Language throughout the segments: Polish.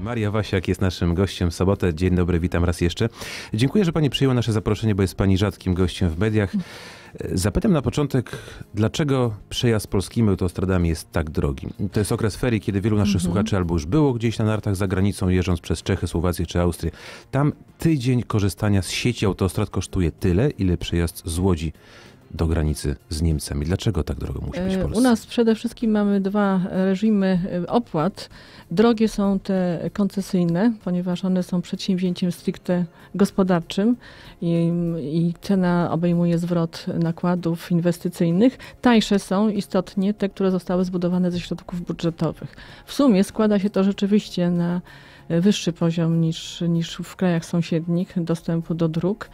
Maria Wasiak jest naszym gościem w sobotę. Dzień dobry, witam raz jeszcze. Dziękuję, że pani przyjęła nasze zaproszenie, bo jest pani rzadkim gościem w mediach. Zapytam na początek, dlaczego przejazd polskimi autostradami jest tak drogi? To jest okres ferii, kiedy wielu naszych słuchaczy albo już było gdzieś na nartach za granicą, jeżdżąc przez Czechy, Słowację czy Austrię. Tam tydzień korzystania z sieci autostrad kosztuje tyle, ile przejazd z Łodzi do granicy z Niemcami. Dlaczego tak drogo musi być w Polsce? U nas przede wszystkim mamy dwa reżimy opłat. Drogie są te koncesyjne, ponieważ one są przedsięwzięciem stricte gospodarczym i cena obejmuje zwrot nakładów inwestycyjnych. Tańsze są istotnie te, które zostały zbudowane ze środków budżetowych. W sumie składa się to rzeczywiście na wyższy poziom niż w krajach sąsiednich dostępu do dróg.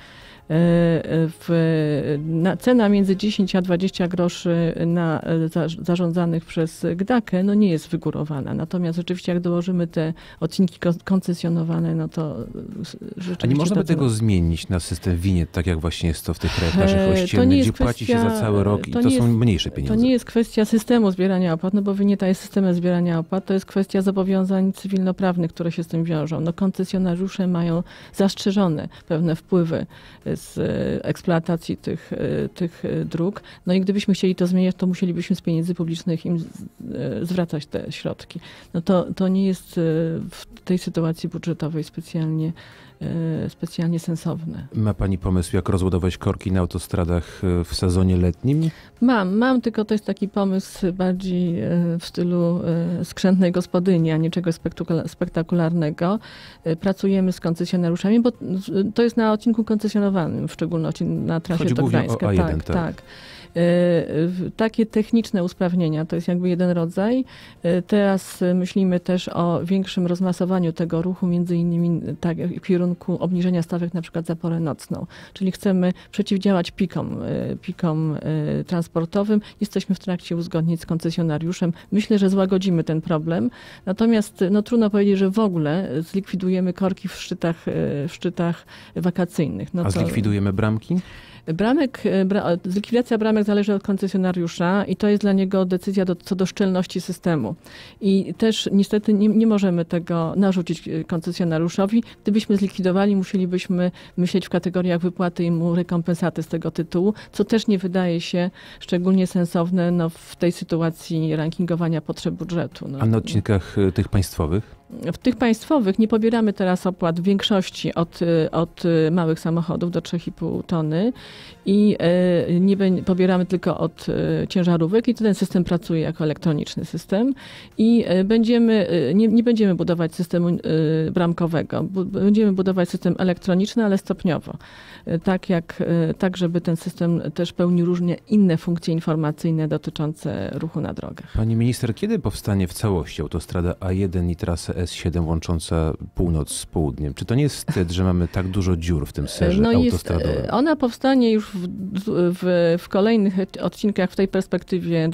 Cena między 10 a 20 groszy zarządzanych przez GDDKiA nie jest wygórowana. Natomiast rzeczywiście jak dołożymy te odcinki koncesjonowane, no to rzeczywiście... A nie można by tego zmienić na system winiet, tak jak właśnie jest to w tych krajach naszych ościennych, gdzie płaci się za cały rok i to są mniejsze pieniądze? To nie jest kwestia systemu zbierania opłat, bo winieta jest systemem zbierania opłat, to jest kwestia zobowiązań cywilnoprawnych, które się z tym wiążą. Koncesjonariusze mają zastrzeżone pewne wpływy z eksploatacji tych dróg. I gdybyśmy chcieli to zmieniać, to musielibyśmy z pieniędzy publicznych im zwracać te środki. To nie jest w tej sytuacji budżetowej specjalnie sensowne. Ma pani pomysł, jak rozładować korki na autostradach w sezonie letnim? Mam, tylko to jest taki pomysł bardziej w stylu skrzętnej gospodyni, a nie czegoś spektakularnego. Pracujemy z koncesjonariuszami, bo to jest na odcinku koncesjonowanym, w szczególności na trasie do Gdańska. Chodzi głównie o A1, tak. Takie techniczne usprawnienia to jest jakby jeden rodzaj. Teraz myślimy też o większym rozmasowaniu tego ruchu, między innymi w kierunku obniżenia stawek na przykład za porę nocną. Czyli chcemy przeciwdziałać pikom transportowym. Jesteśmy w trakcie uzgodnień z koncesjonariuszem. Myślę, że złagodzimy ten problem. Natomiast trudno powiedzieć, że w ogóle zlikwidujemy korki w szczytach wakacyjnych. A zlikwidujemy bramki? Likwidacja bramek zależy od koncesjonariusza i to jest dla niego decyzja co do szczelności systemu. I też niestety nie możemy tego narzucić koncesjonariuszowi. Gdybyśmy zlikwidowali, musielibyśmy myśleć w kategoriach wypłaty mu rekompensaty z tego tytułu, co też nie wydaje się szczególnie sensowne w tej sytuacji rankingowania potrzeb budżetu. A na odcinkach tych państwowych? W tych państwowych nie pobieramy teraz opłat w większości od małych samochodów do 3,5 tony i nie pobieramy tylko od ciężarówek i ten system pracuje jako elektroniczny system i nie będziemy budować systemu bramkowego. Będziemy budować system elektroniczny, ale stopniowo. Tak, żeby ten system też pełnił różne inne funkcje informacyjne dotyczące ruchu na drogach. Pani minister, kiedy powstanie w całości autostrada A1 i trasa S7 łącząca północ z południem? Czy to nie jest wstyd, że mamy tak dużo dziur w tym serze autostradowym? Ona powstanie już w kolejnych odcinkach w tej perspektywie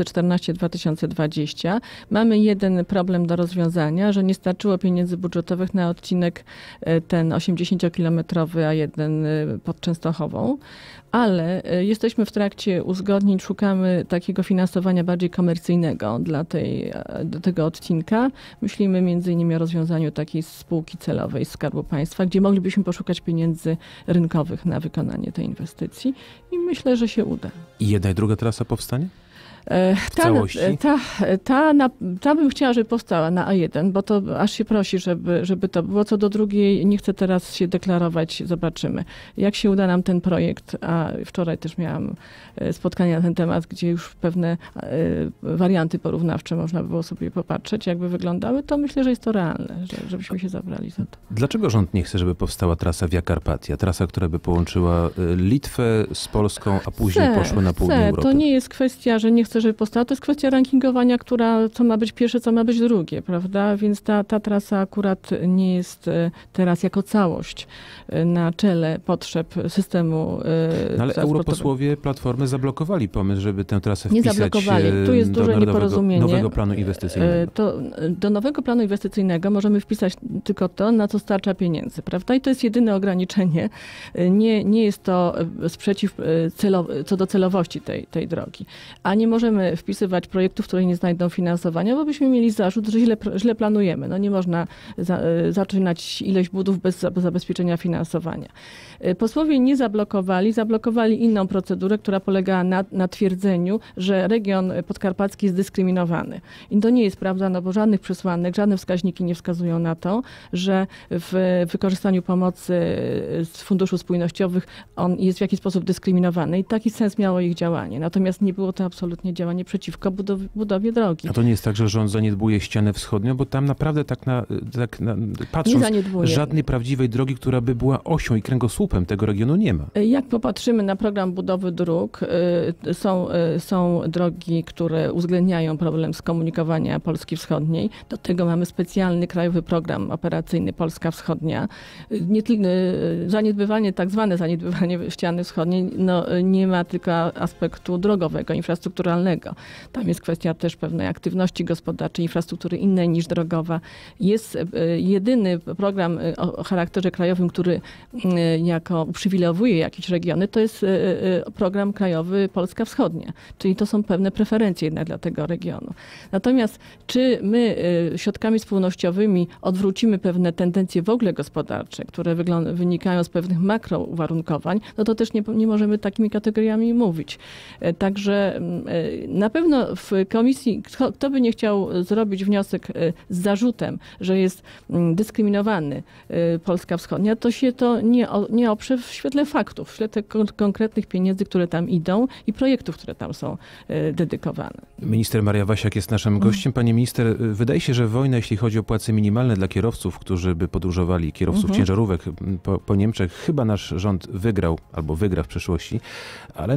2014-2020. Mamy jeden problem do rozwiązania, że nie starczyło pieniędzy budżetowych na odcinek ten 80-kilometrowy A1 pod Częstochową, ale jesteśmy w trakcie uzgodnień, szukamy takiego finansowania bardziej komercyjnego do tego odcinka. Myślimy między innymi o rozwiązaniu takiej spółki celowej z Skarbu Państwa, gdzie moglibyśmy poszukać pieniędzy rynkowych na wykonanie tej inwestycji i myślę, że się uda. I jedna i druga trasa powstanie? W całości? Ta bym chciała, żeby powstała na A1, bo to aż się prosi, żeby to było. Co do drugiej, nie chcę teraz się deklarować, zobaczymy. Jak się uda nam ten projekt, a wczoraj też miałam spotkania na ten temat, gdzie już pewne warianty porównawcze można było sobie popatrzeć, jakby wyglądały, to myślę, że jest to realne, żebyśmy się zabrali za to. Dlaczego rząd nie chce, żeby powstała trasa Via Carpatia? Trasa, która by połączyła Litwę z Polską, a później poszła na południe Europy. To nie jest kwestia, że nie chcę, żeby powstała. To jest kwestia rankingowania, co ma być pierwsze, co ma być drugie, prawda? Więc ta trasa akurat nie jest teraz jako całość na czele potrzeb systemu ale europosłowie Platformy zablokowali pomysł, żeby tę trasę nie wpisać zablokowali. Tu jest duże nieporozumienie. Nowego planu inwestycyjnego. Do nowego planu inwestycyjnego możemy wpisać tylko to, na co starcza pieniędzy, prawda? I to jest jedyne ograniczenie. Nie jest to sprzeciw co do celowości tej drogi. A nie możemy możemy wpisywać projektów, które nie znajdą finansowania, bo byśmy mieli zarzut, że źle planujemy. No nie można zaczynać ileś budów bez zabezpieczenia finansowania. Posłowie nie zablokowali inną procedurę, która polegała na twierdzeniu, że region podkarpacki jest dyskryminowany. I to nie jest prawda, no bo żadnych przesłanek, żadne wskaźniki nie wskazują na to, że w wykorzystaniu pomocy z funduszy spójnościowych on jest w jakiś sposób dyskryminowany. I taki sens miało ich działanie. Natomiast nie było to absolutnie działanie przeciwko budowie drogi. A to nie jest tak, że rząd zaniedbuje ścianę wschodnią, bo tam naprawdę patrząc, żadnej prawdziwej drogi, która by była osią i kręgosłupem tego regionu nie ma. Jak popatrzymy na program budowy dróg, są drogi, które uwzględniają problem skomunikowania Polski Wschodniej. Do tego mamy specjalny krajowy program operacyjny Polska Wschodnia. Tak zwane zaniedbywanie ściany wschodniej nie ma tylko aspektu drogowego, infrastrukturalnego. Tam jest kwestia też pewnej aktywności gospodarczej, infrastruktury innej niż drogowa. Jest jedyny program o charakterze krajowym, który jako uprzywilejowuje jakieś regiony, to jest program krajowy Polska Wschodnia. Czyli to są pewne preferencje jednak dla tego regionu. Natomiast czy my środkami spójnościowymi odwrócimy pewne tendencje w ogóle gospodarcze, które wynikają z pewnych makrouwarunkowań, no to też nie możemy takimi kategoriami mówić. Także na pewno w komisji, kto by nie chciał zrobić wniosek z zarzutem, że jest dyskryminowany Polska Wschodnia, to się to nie oprze w świetle faktów, w świetle konkretnych pieniędzy, które tam idą i projektów, które tam są dedykowane. Minister Maria Wasiak jest naszym gościem. Pani minister, wydaje się, że wojna, jeśli chodzi o płace minimalne dla kierowców, którzy by podróżowali, kierowców ciężarówek po Niemczech, chyba nasz rząd wygrał albo wygra w przyszłości, ale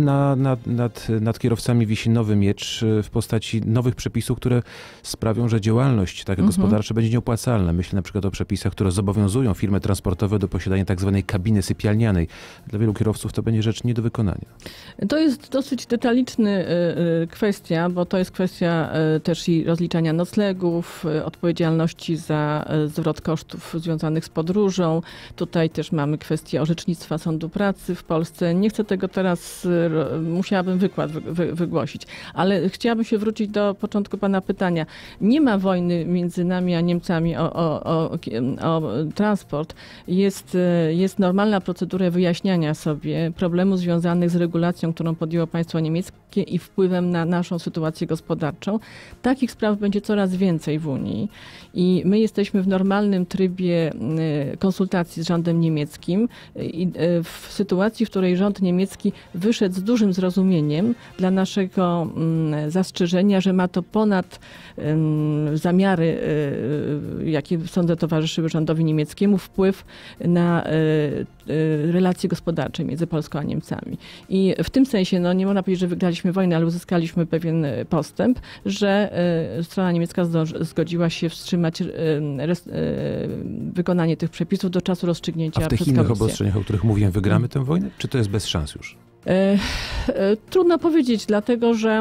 nad kierowcami wisi nowy miecz w postaci nowych przepisów, które sprawią, że działalność taka gospodarcza będzie nieopłacalna. Myślę na przykład o przepisach, które zobowiązują firmy transportowe do posiadania tak zwanej kabiny sypialnianej. Dla wielu kierowców to będzie rzecz nie do wykonania. To jest dosyć detaliczna kwestia, bo to jest kwestia też i rozliczania noclegów, odpowiedzialności za zwrot kosztów związanych z podróżą. Tutaj też mamy kwestię orzecznictwa Sądu Pracy w Polsce. Nie chcę tego teraz, musiałabym wykład wygłosić, ale chciałabym się wrócić do początku pana pytania. Nie ma wojny między nami a Niemcami o transport. Jest normalna procedura wyjaśniania sobie problemów związanych z regulacją, którą podjęło państwo niemieckie i wpływem na naszą sytuację gospodarczą. Takich spraw będzie coraz więcej w Unii i my jesteśmy w normalnym trybie konsultacji z rządem niemieckim i w sytuacji, w której rząd niemiecki wyszedł z dużym zrozumieniem dla naszego zastrzeżenia, że ma to ponad zamiary, jakie sądzę towarzyszyły rządowi niemieckiemu, wpływ na relacje gospodarcze między Polską a Niemcami. I w tym sensie, nie można powiedzieć, że wygraliśmy wojnę, ale uzyskaliśmy pewien postęp, że strona niemiecka zgodziła się wstrzymać wykonanie tych przepisów do czasu rozstrzygnięcia przez Komisję. A w tych innych obostrzeniach, o których mówiłem, wygramy tę wojnę? Czy to jest bez szans już? Trudno powiedzieć, dlatego że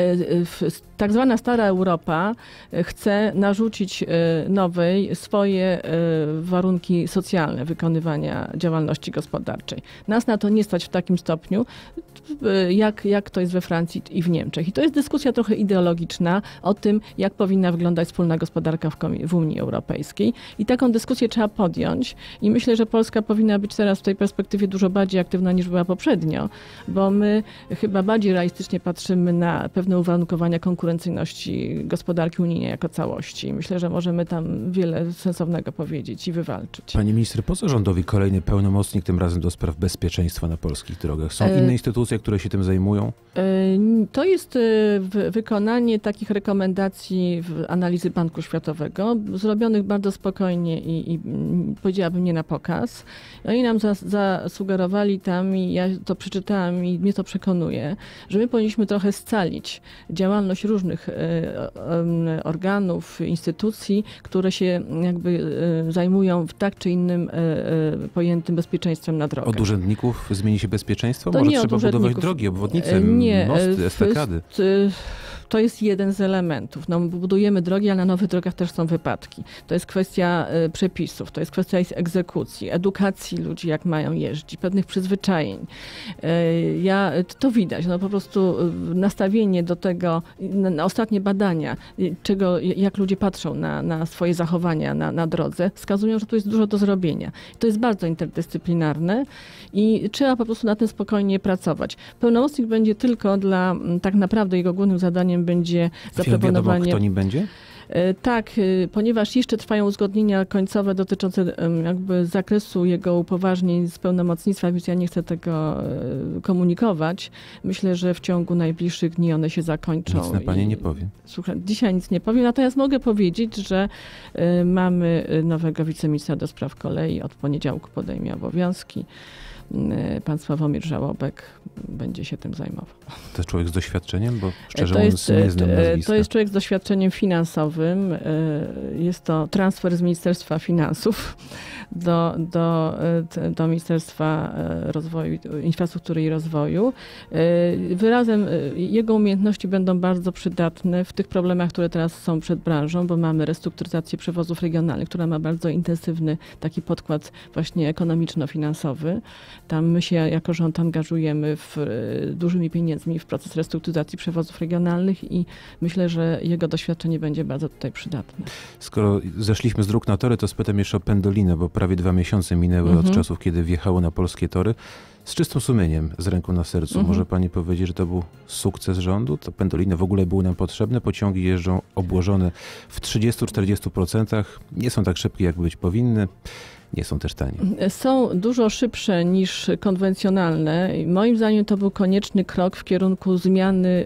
tak zwana stara Europa chce narzucić nowej swoje warunki socjalne wykonywania działalności gospodarczej. Nas na to nie stać w takim stopniu, jak to jest we Francji i w Niemczech. I to jest dyskusja trochę ideologiczna o tym, jak powinna wyglądać wspólna gospodarka w Unii Europejskiej. I taką dyskusję trzeba podjąć. I myślę, że Polska powinna być teraz w tej perspektywie dużo bardziej aktywna niż była poprzednio, bo my chyba bardziej realistycznie patrzymy na pewne uwarunkowania konkurencyjności gospodarki unijnej jako całości. Myślę, że możemy tam wiele sensownego powiedzieć i wywalczyć. Pani minister, po co rządowi kolejny pełnomocnik, tym razem do spraw bezpieczeństwa na polskich drogach? Są inne instytucje, które się tym zajmują? To jest wykonanie takich rekomendacji w analizy Banku Światowego, zrobionych bardzo spokojnie i powiedziałabym nie na pokaz. Oni nam zasugerowali tam, i ja to przeczytałam i mnie to przekonuje, że my powinniśmy trochę scalić działalność różnych organów, instytucji, które się jakby zajmują w tak czy innym pojętym bezpieczeństwem na drogach. Od urzędników zmieni się bezpieczeństwo? To Może nie trzeba od budować urzędników. drogi, obwodnice, mosty, estakady? To jest jeden z elementów. No, budujemy drogi, ale na nowych drogach też są wypadki. To jest kwestia przepisów, to jest kwestia egzekucji, edukacji ludzi, jak mają jeździć, pewnych przyzwyczajeń. To widać, no po prostu nastawienie do tego, na ostatnie badania, jak ludzie patrzą na swoje zachowania na drodze, wskazują, że tu jest dużo do zrobienia. To jest bardzo interdyscyplinarne i trzeba po prostu na tym spokojnie pracować. Pełnomocnik będzie tylko tak naprawdę jego głównym zadaniem będzie zaproponowanie... Wiadomo, kto nim będzie? Tak, ponieważ jeszcze trwają uzgodnienia końcowe dotyczące jakby zakresu jego upoważnień z pełnomocnictwa, więc ja nie chcę tego komunikować. Myślę, że w ciągu najbliższych dni one się zakończą. Nic na pani nie powiem. Słuchaj, dzisiaj nic nie powiem, natomiast mogę powiedzieć, że mamy nowego wiceministra do spraw kolei. Od poniedziałku podejmie obowiązki. Pan Sławomir Żałobek będzie się tym zajmował. To jest człowiek z doświadczeniem? Bo szczerze mówiąc nie znam nazwiska. To jest człowiek z doświadczeniem finansowym. Jest to transfer z Ministerstwa Finansów do Ministerstwa Rozwoju, Infrastruktury i Rozwoju. Wyrazem jego umiejętności będą bardzo przydatne w tych problemach, które teraz są przed branżą, bo mamy restrukturyzację przewozów regionalnych, która ma bardzo intensywny taki podkład właśnie ekonomiczno-finansowy. Tam my się jako rząd angażujemy dużymi pieniędzmi w proces restrukturyzacji przewozów regionalnych i myślę, że jego doświadczenie będzie bardzo tutaj przydatne. Skoro zeszliśmy z dróg na tory, to spytam jeszcze o Pendolinę, bo prawie 2 miesiące minęły od czasów, kiedy wjechało na polskie tory. Z czystym sumieniem, z ręką na sercu, może pani powiedzieć, że to był sukces rządu? To Pendoliny w ogóle były nam potrzebne? Pociągi jeżdżą obłożone w 30-40%. Nie są tak szybkie, jak być powinny. Nie są też tanie. Są dużo szybsze niż konwencjonalne. Moim zdaniem to był konieczny krok w kierunku zmiany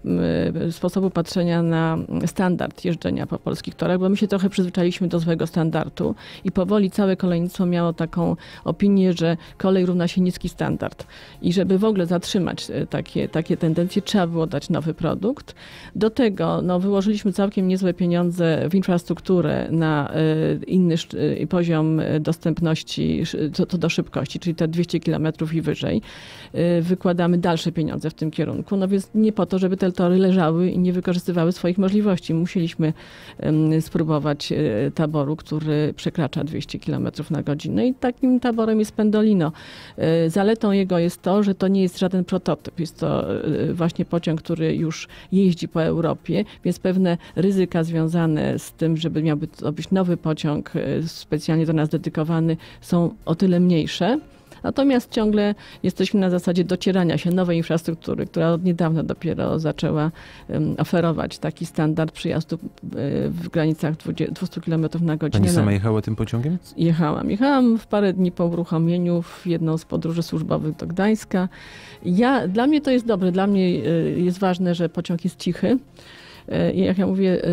sposobu patrzenia na standard jeżdżenia po polskich torach, bo my się trochę przyzwyczailiśmy do złego standardu i powoli całe kolejnictwo miało taką opinię, że kolej równa się niski standard. I żeby w ogóle zatrzymać takie tendencje, trzeba było dać nowy produkt. Do tego wyłożyliśmy całkiem niezłe pieniądze w infrastrukturę na inny poziom dostępności co do szybkości, czyli te 200 km i wyżej. Wykładamy dalsze pieniądze w tym kierunku. No więc nie po to, żeby te tory leżały i nie wykorzystywały swoich możliwości. Musieliśmy spróbować taboru, który przekracza 200 km na godzinę i takim taborem jest Pendolino. Zaletą jego jest to, że to nie jest żaden prototyp. Jest to właśnie pociąg, który już jeździ po Europie, więc pewne ryzyka związane z tym, żeby miałby to być nowy pociąg specjalnie do nas dedykowany, są o tyle mniejsze. Natomiast ciągle jesteśmy na zasadzie docierania się nowej infrastruktury, która od niedawna dopiero zaczęła oferować taki standard przyjazdu w granicach 200 km na godzinę. Pani sama jechała tym pociągiem? Jechałam w parę dni po uruchomieniu w jedną z podróży służbowych do Gdańska. Dla mnie to jest dobre, dla mnie jest ważne, że pociąg jest cichy. I jak ja mówię,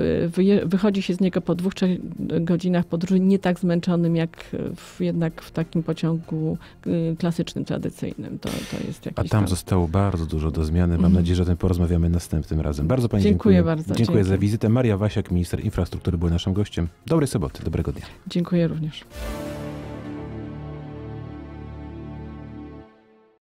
wychodzi się z niego po 2-3 godzinach podróży nie tak zmęczonym, jak jednak w takim pociągu klasycznym, tradycyjnym. To jest jakiś A tam zostało bardzo dużo do zmiany. Mam nadzieję, że o tym porozmawiamy następnym razem. Bardzo pani dziękuję. Bardzo. Dziękuję za wizytę. Maria Wasiak, minister infrastruktury, była naszym gościem. Dobrej soboty, dobrego dnia. Dziękuję również.